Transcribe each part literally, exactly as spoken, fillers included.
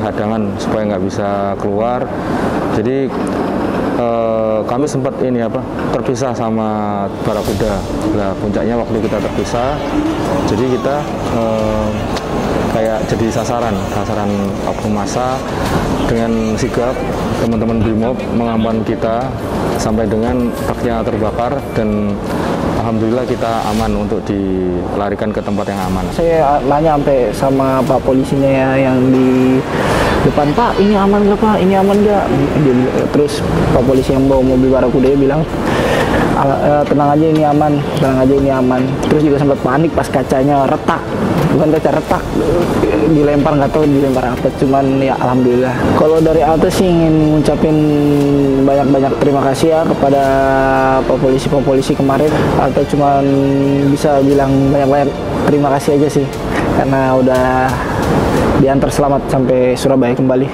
hadangan supaya nggak bisa keluar. Jadi eh, kami sempat ini apa terpisah sama Barakuda. Nah, puncaknya waktu kita terpisah, jadi kita eh, kayak jadi sasaran, sasaran oknum massa dengan sigap teman-teman Brimob mengamankan kita sampai dengan truknya terbakar dan alhamdulillah kita aman untuk dilarikan ke tempat yang aman. Saya nanya sampai sama Pak polisinya ya, yang di depan, Pak ini aman nggak Pak, ini aman nggak? Terus Pak polisi yang bawa mobil Barakuda bilang, tenang aja ini aman, tenang aja ini aman. Terus juga sempat panik pas kacanya retak, bukan kaca retak, dilempar, nggak tahu dilempar apa, cuman ya alhamdulillah. Kalau dari atas sih ingin ngucapin banyak-banyak terima kasih ya kepada Pak polisi Pak polisi kemarin, atau cuman bisa bilang banyak-banyak terima kasih aja sih karena udah diantar selamat sampai Surabaya kembali.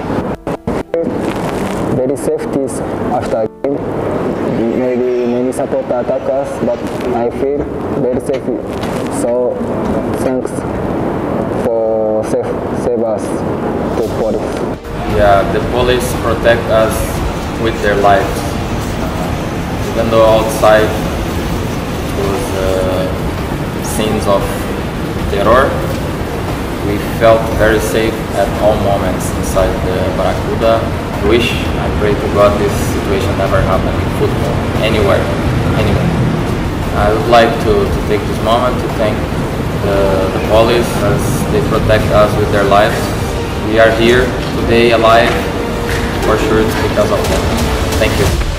Very safety after game. Maybe many supporter attack us, but I feel very safe. So thanks for save save us to police. Yeah, the police protect us with their lives. Even though outside was uh, scenes of terror, we felt very safe at all moments inside the Barakuda. Wish and pray to God this situation never happened in football, anywhere, anywhere. I would like to, to take this moment to thank the, the police as they protect us with their lives. We are here today alive, for sure it's because of them. Thank you.